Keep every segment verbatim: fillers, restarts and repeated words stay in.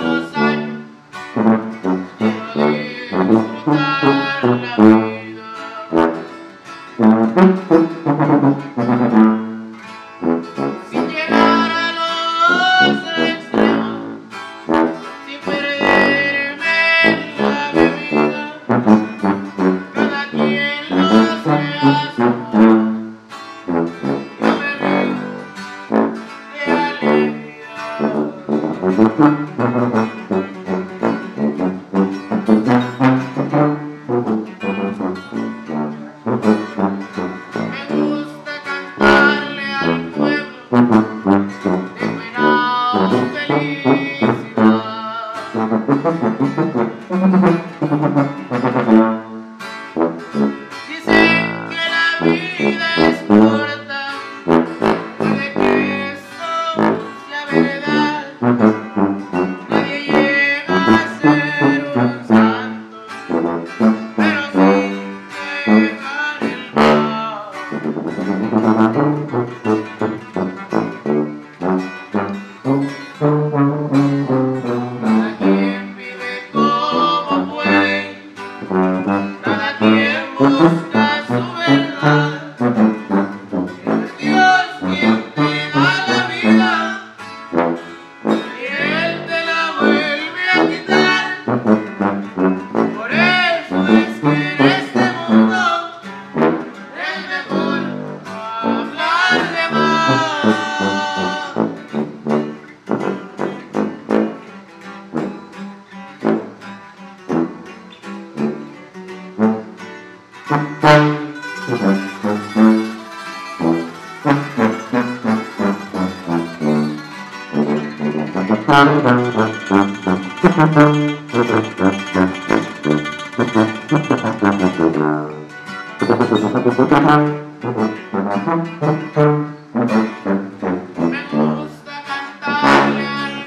los años llevo a disfrutar la vida. Sin llegar a los extremos, sin perderme en la bebida, cada quien lo hace a su modo. Yo me río de alegría. Me gusta cantarle al pueblo de buena felicidad. Dicen que la vida es corta, puede que eso sea verdad. Nadie llega a ser un santo, pero sí dejar el mal. Cada quien vive como puede, cada quien busca su verdad. Es Dios quien te da la vida y Él te la vuelve a quitar. Por eso es que en este mundo es mejor hablar de más. Me gusta cantarle al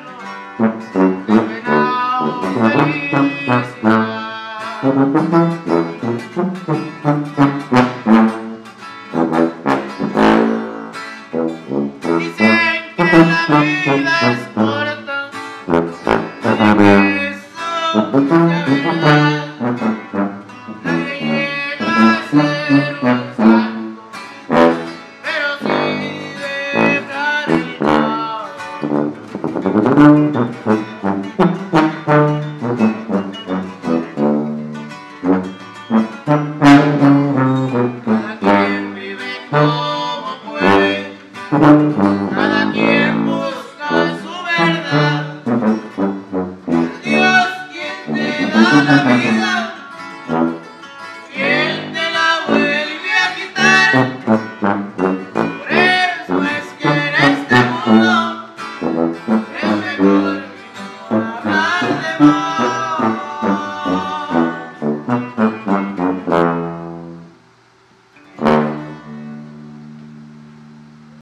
pueblo de buena felicidad.